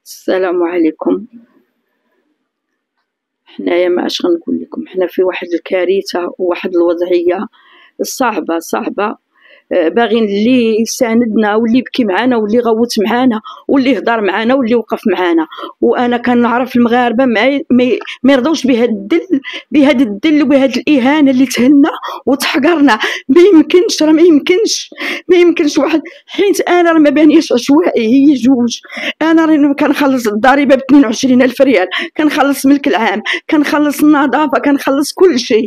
السلام عليكم. حنايا ما اش غنقول لكم، حنا في واحد الكارثه وواحد الوضعيه صعبه. باغيين اللي يساندنا واللي يبكي معانا واللي يغوت معانا واللي يهضر معانا واللي يوقف معانا. وانا كنعرف المغاربه ما يرضوش بهذا الدل وبهذه الاهانه اللي تهنا وتحقرنا. ما يمكنش، راه ما يمكنش واحد، حيت انا راه ما بانيش عشوائي، هي جوج. انا راني كنخلص الضريبه ب 22,000 ريال، كنخلص ملك العام، كنخلص النظافه، كنخلص كل شيء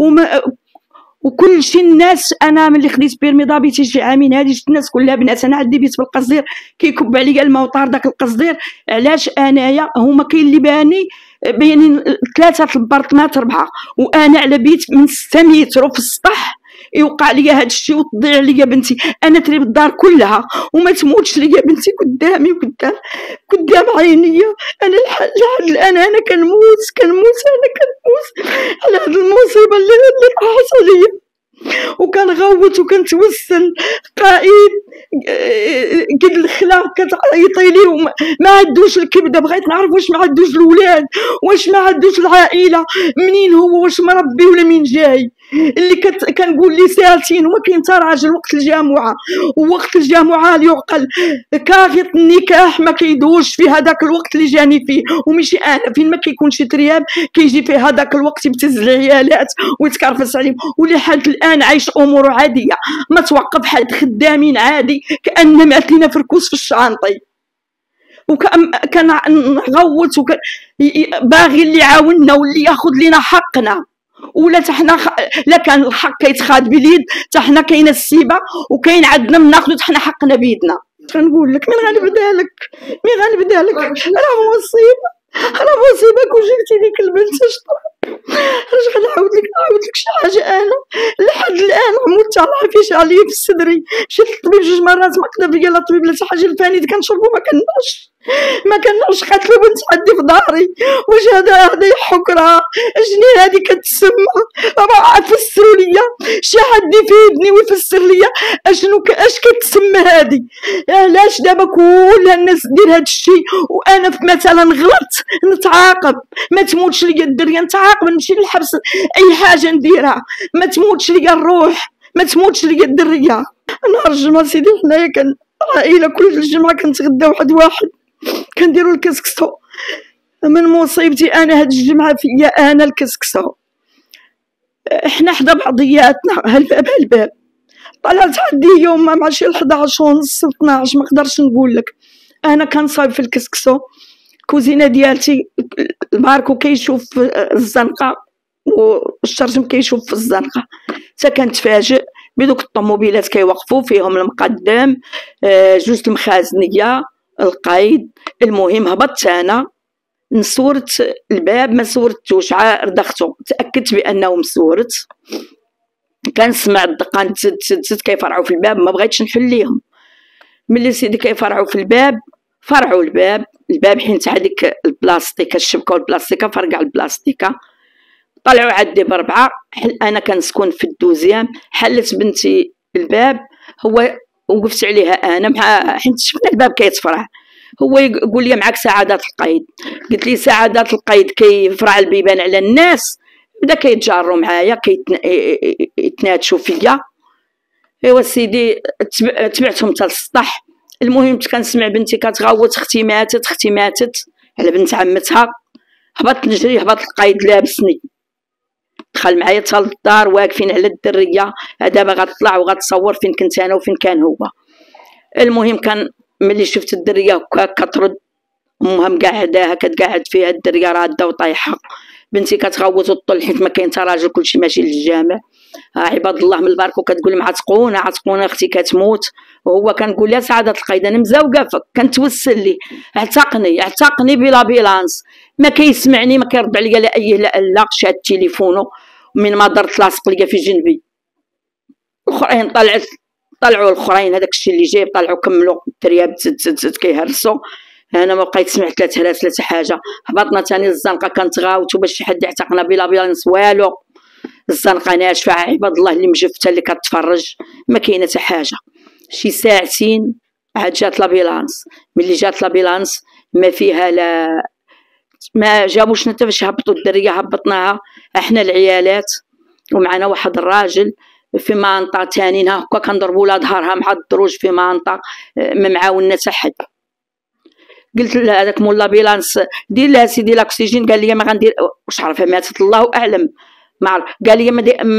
وكل شيء. الناس انا ملي خديت بيرمي ضابطي شي عامين هادي شفت الناس كلها بنات. انا عندي بيت بالقصدير كيكب عليا الماء وطار داك القصدير. علاش انايا؟ هما كاين اللي باينين 3 البارطمات 4، وانا على بيت من 6 متر في السطح يوقع ليا هاد الشيء وتضيع ليا بنتي. انا تريب الدار كلها وما تموتش ليا بنتي قدامي قدام عينيا. انا لحد الان انا كنموت على هاد المصيبه اللي طاحت عليا. وكنغوت وكنتوسل قائد قد الخلا كتعيطي ليه ما عندوش الكبده. بغيت نعرف واش ما عندوش الولاد، واش ما عندوش العائله، منين هو، واش مربي ولا مين جاي. اللي كنقول لي سالتين وما كاين حتى راجل وقت الجامعه، ووقت الجامعه اللي يعقل كافيه النكاح ما كيدوش في هذاك الوقت اللي جاني فيه. وماشي انا فين ما كيكونش ترياب كيجي فيه هذاك الوقت يبتز العيالات ويتكرفس عليهم. ولحد الان عايش اموره عاديه، ما توقف حد، خدامين عادي كأن مات لينا فركوس في الشانطي. كنغوت باغي اللي يعاوننا واللي ياخذ لنا حقنا. ولا حنا لا كان الحق كيتخاد باليد، حتى حنا كاينه السيبه وكاين عندنا من ناخذ حنا حقنا بيدنا. غنقول لك من غنبدا لك راه مصيبه كون جبتي ديك البنت شطره. اش غنعاود لك شي حاجه. انا لحد الان عمود طالعه فيش عليا في صدري. مشيت للطبيب 2 مرات ما قدر ليا لا الطبيب لا شي حاجه. الفاني كنشربو ما كناش قاتلو بنت عندي في داري. واش هذا حكره شنو هذه كتسمى؟ راه فسروا ليا شي حد يفيدني ويفسر ليا اش كتسمى هذه. علاش دابا كل الناس دير هذا الشيء وانا مثلا غلط نتعاقب؟ ما تموتش ليا الدريه نتعاقب، نمشي للحبس، اي حاجه نديرها، ما تموتش ليا الروح، ما تموتش ليا الدريه. نهار الجمعه سيدي حنايا كان العائله كل الجمعه كنتغدى واحد كنديروا الكسكسو. من مصيبتي انا هاد الجمعه فيا انا الكسكسو. احنا حدا بعضياتنا هالباب طلعت عندي يوم مع شي 11 ونص 12 ما نقدرش نقول لك. انا كنصايب في الكسكسو، كوزينه ديالتي الباركو كيشوف الزنقه والشرجم كيشوف في الزنقه. حتى كنتفاجئ بدوك الطوموبيلات كيوقفوا فيهم المقدم، 2 المخازنيه، القايد. المهم هبطت انا نسورت الباب، ما سورتوش، ردختو تاكدت بانه مسورت. كنسمع الدقان تزت كيفرعوا في الباب، ما بغيتش نحل ليهم. ملي سيدي كيفرعوا في الباب فرعوا الباب حيت هذيك البلاستيكه الشبكه والبلاستيكه فرقع البلاستيكه. طلعوا عندي ب4. انا كنسكن في الدوزيام. حلت بنتي الباب، هو وقفت عليها انا مع حيت شفنا الباب كيتفرع. هو يقول لي معك سعادات القيد. قلت لي سعادات القيد كيفرع البيبان على الناس. بدا كيتجاروا معايا كيتناتشوا فيا. ايوا سيدي تبعتهم حتى للسطح. المهم كنسمع بنتي كتغوت، اختي ماتت على بنت عمتها. هبط نجري، هبط القايد لابسني، دخل معايا حتى للدار، واقفين على الدريه. دابا غتطلع وغتصور فين كنت انا وفين كان هو. المهم كان ملي شفت الدريه كترد، امها مقعداها كتقعد فيها، الدريه راده وطايحه. بنتي كتغوت وتطل حيت ما كاين حتى راجل، كلشي ماشي للجامع. عباد الله من البارك وكتقول لهم عتقونه اختي كتموت. وهو كنقول لها سعاده القيد انا مزوقه، كنتوسل لي اعتقني بلا بيلانس. ما كيسمعني، ما كيرد عليا لا ايه لا شاد تليفونه. من ما درت لاصق ليا في جنبي. الاخرين طلعوا الاخرين هذاك الشيء اللي جايب طلعوا كملوا الترياب تزت كيهرسوا. انا ما بقيت سمعت 3 هراس لا حاجه. هبطنا ثاني الزنقه كنتغاوتوا باش شي حد يعتقنا بلا بيلانس والو. الزنقه ناشفه، عباد الله اللي مجفته اللي كتفرج ما كاينه حتى حاجه. شي ساعتين عاد جات لابيلانس. ملي جات لابيلانس ما فيها لا، ما جابوش حتى فاش هبطوا الدريه هبطناها احنا العيالات، ومعنا واحد الراجل في منطقه ثاني هكا كنضربوا لها ظهرها مع الدروج في منطقه ما معاوننا حتى حد. قلت لهذاك مولا بيلانس دير لها سيدي لاكسجين، قال لي ما غندير، واش عرفها ماتت الله اعلم، ما عرف، قال لي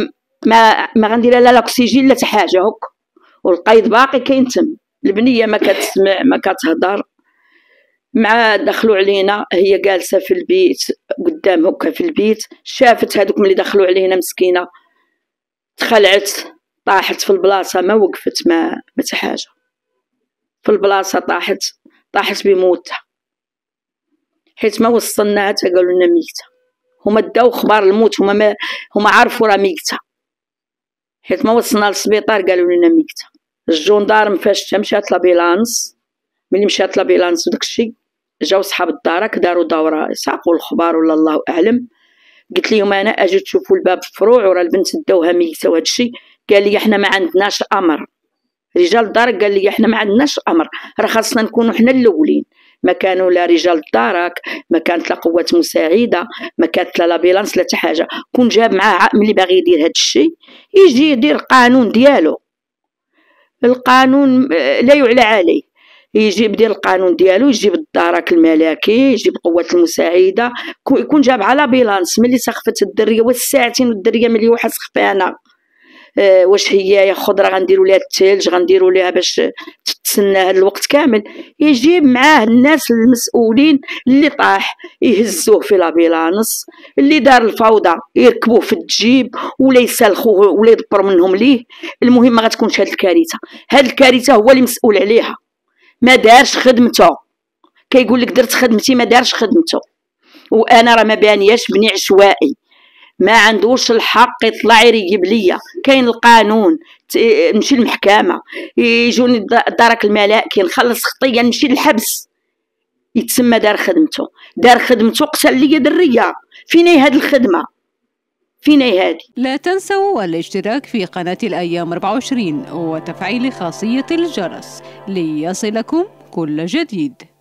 ما غندير لا لاكسجين لا حتى حاجه هك، والقيد باقي كاين تم. البنيه ما كتسمع ما كتهضر. مع دخلوا علينا هي جالسه في البيت قدام هكا في البيت، شافت هذوك ملي دخلوا علينا مسكينه تخلعت طاحت في البلاصه، ما وقفت ما حتى حاجه، في البلاصه طاحت بموتها، حيت ما وصلناها حتى قالوا لنا ميته. هما داو خبار الموت، هما عرفوا راه ميته، حيت ما وصلنا للسبيطار قالوا لنا ميته. الجندارم فاش مشات لابيلانس، ملي مشات لابيلانس وداكشي جاو صحاب الدارك داروا دوره يساقوا الخبار ولا الله اعلم. قلت لهم انا اجي تشوفوا الباب مفروع وراه البنت داوها ميته وهذا الشيء. قال لي احنا ما عندناش امر، رجال الدرك قال لي احنا ما عندناش امر، راه خاصنا نكونوا حنا الاولين. ما كانوا لا رجال الدرك، ما كانت لا قوات مساعده، ما كانت لا لابيلانس لا حتى حاجه. كون جاب معاه ملي باغي يدير هذا الشيء يجي يدير القانون ديالو، القانون لا يعلى عليه، يجيب ديال القانون ديالو، يجيب الدرك الملكي، يجيب القوات المساعده، يكون جاب على بيلانس. ملي سخفت الدريه والساعتين والدريه ملي واحد سخفانا، واش هي يا خضره غنديروا ليها الثلج غنديروا ليها باش تتسنى هذا الوقت كامل، يجيب معاه الناس المسؤولين اللي طاح يهزوه في لابيلانس، اللي دار الفوضى يركبوه في الجيب ولا يسلخوه ولا يدبروا منهم ليه. المهم ما غتكونش هذه الكارثه، هذه الكارثه هو اللي مسؤول عليها، ما دارش خدمته. كيقول لك درت خدمتي، ما دارش خدمته. وانا راه ما بانياش بني عشوائي، ما عندوش الحق يطلع يجيب ليا. كاين القانون، نمشي للمحكمه، يجوني الدرك الملائكي نخلص خطيه نمشي للحبس، يتسمى دار خدمته قتل ليا دريه. فين هي هذه الخدمه؟ فين هي هذه؟ لا تنسوا الاشتراك في قناه الايام 24 وتفعيل خاصيه الجرس ليصلكم كل جديد.